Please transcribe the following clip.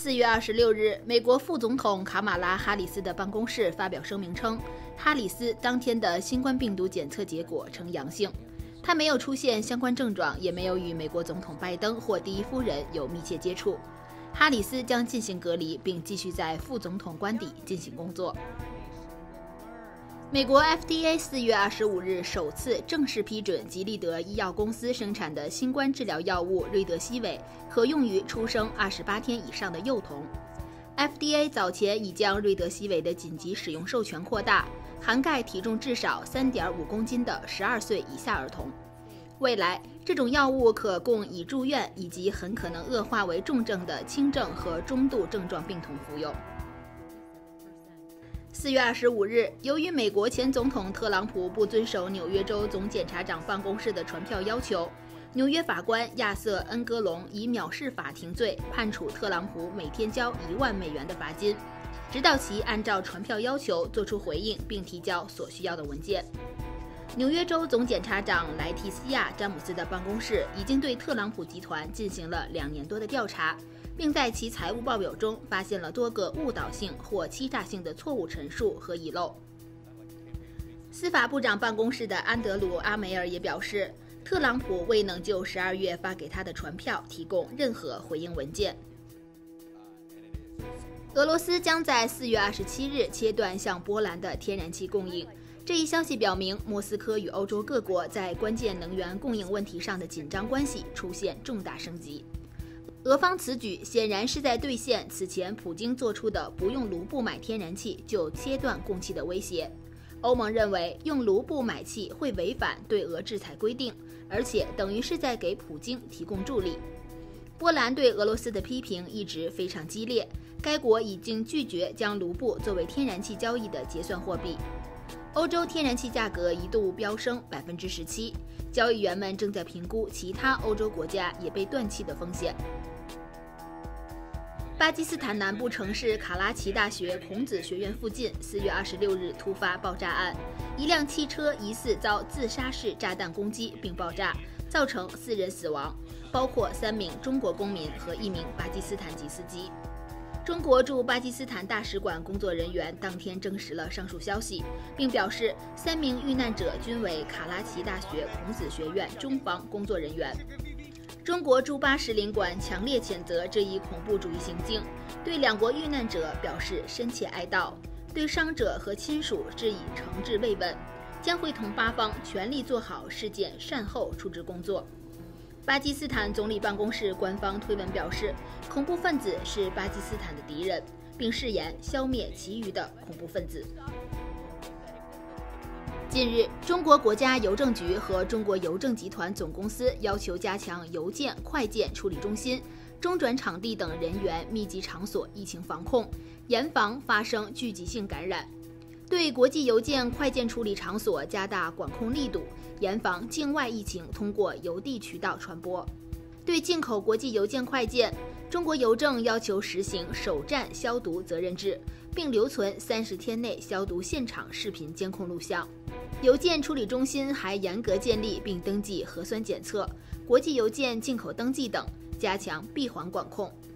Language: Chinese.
4月26日，美国副总统卡马拉·哈里斯的办公室发表声明称，哈里斯当天的新冠病毒检测结果呈阳性，他没有出现相关症状，也没有与美国总统拜登或第一夫人有密切接触。哈里斯将进行隔离，并继续在副总统官邸进行工作。美国 FDA 4月25日首次正式批准吉利德医药公司生产的新冠治疗药物瑞德西韦可用于出生28天以上的幼童。FDA 早前已将瑞德西韦的紧急使用授权扩大，涵盖体重至少3.5公斤的12岁以下儿童。未来，这种药物可供已住院以及很可能恶化为重症的轻症和中度症状病童服用。4月25日，由于美国前总统特朗普不遵守纽约州总检察长办公室的传票要求，纽约法官亚瑟·恩格隆以藐视法庭罪判处特朗普每天交1万美元的罚金，直到其按照传票要求作出回应并提交所需要的文件。纽约州总检察长莱提西亚·詹姆斯的办公室已经对特朗普集团进行了2年多的调查，并在其财务报表中发现了多个误导性或欺诈性的错误陈述和遗漏。司法部长办公室的安德鲁·阿梅尔也表示，特朗普未能就12月发给他的传票提供任何回应文件。俄罗斯将在4月27日切断向波兰的天然气供应。这一消息表明，莫斯科与欧洲各国在关键能源供应问题上的紧张关系出现重大升级。俄方此举显然是在兑现此前普京做出的不用卢布买天然气就切断供气的威胁。欧盟认为用卢布买气会违反对俄制裁规定，而且等于是在给普京提供助力。波兰对俄罗斯的批评一直非常激烈，该国已经拒绝将卢布作为天然气交易的结算货币。欧洲天然气价格一度飙升17%，交易员们正在评估其他欧洲国家也被断气的风险。巴基斯坦南部城市卡拉奇大学孔子学院附近4月26日突发爆炸案，一辆汽车疑似遭自杀式炸弹攻击并爆炸，造成4人死亡，包括3名中国公民和1名巴基斯坦籍司机。中国驻巴基斯坦大使馆工作人员当天证实了上述消息，并表示3名遇难者均为卡拉奇大学孔子学院中方工作人员。中国驻巴使领馆强烈谴责这一恐怖主义行径，对2国遇难者表示深切哀悼，对伤者和亲属致以诚挚慰问，将会同巴方全力做好事件善后处置工作。巴基斯坦总理办公室官方推文表示，恐怖分子是巴基斯坦的敌人，并誓言消灭其余的恐怖分子。近日，中国国家邮政局和中国邮政集团总公司要求加强邮件快件处理中心、中转场地等人员密集场所疫情防控，严防发生聚集性感染。对国际邮件快件处理场所加大管控力度，严防境外疫情通过邮递渠道传播。对进口国际邮件快件，中国邮政要求实行首站消毒责任制，并留存30天内消毒现场视频监控录像。邮件处理中心还严格建立并登记核酸检测、国际邮件进口登记等，加强闭环管控。